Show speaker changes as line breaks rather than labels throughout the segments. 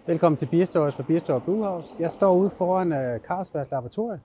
Velkommen til Beer Stories fra Beer Store Brewhouse. Jeg står ude foran Carlsbergs laboratorie.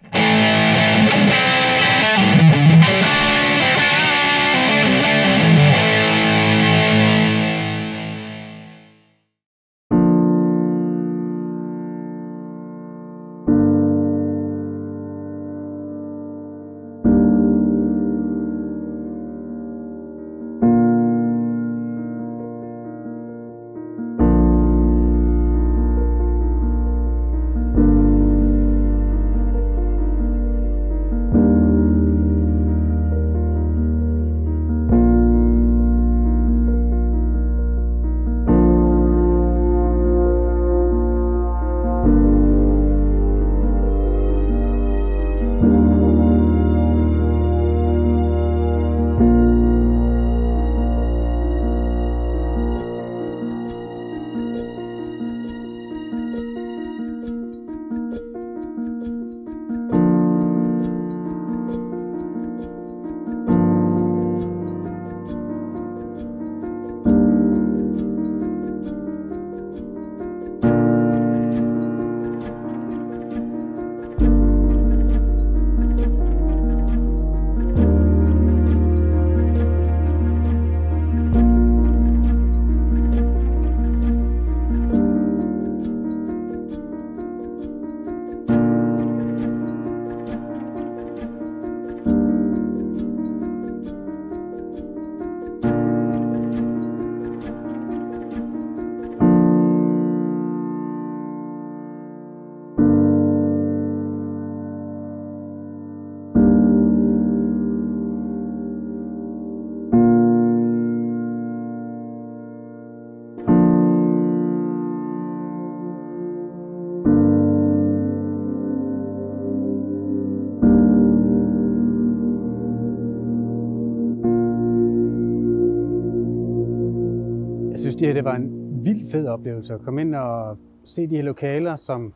Jeg synes, det var en vild fed oplevelse at komme ind og se de her lokaler, som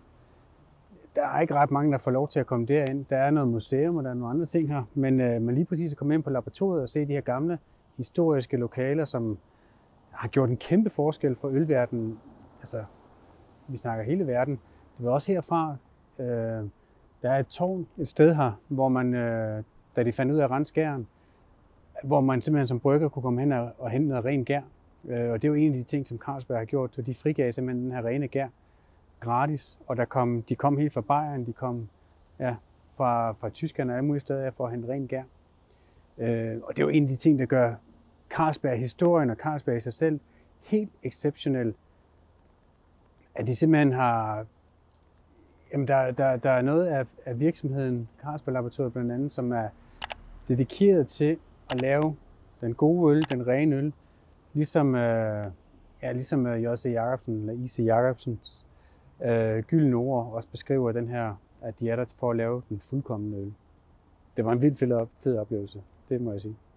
der er ikke ret mange, der får lov til at komme derind. Der er noget museum, og der er nogle andre ting her, men lige præcis at komme ind på laboratoriet og se de her gamle historiske lokaler, som har gjort en kæmpe forskel for ølverdenen. Altså, vi snakker hele verden. Det var også herfra. Der er et tårn et sted her, hvor man, da de fandt ud af at rense gæren, hvor man simpelthen som brygger kunne komme hen og hente noget ren gær. Og det er jo en af de ting, som Carlsberg har gjort, så de frigav simpelthen den her rene gær gratis. Og de kom helt fra Bayern, de kom fra Tyskland og alle mulige steder for at hente ren gær. Og det er jo en af de ting, der gør Carlsberg-historien og Carlsberg i sig selv helt exceptionel. At de simpelthen har... Jamen, der er noget af virksomheden, Carlsberg Laboratoriet blandt andet, som er dedikeret til at lave den gode øl, den rene øl, ligesom J.C. Jacobsen, eller I.C. Jacobsens gyldne ord også beskriver den her, at de er der for at lave den fuldkomne øl. Det var en vildt fed oplevelse, det må jeg sige.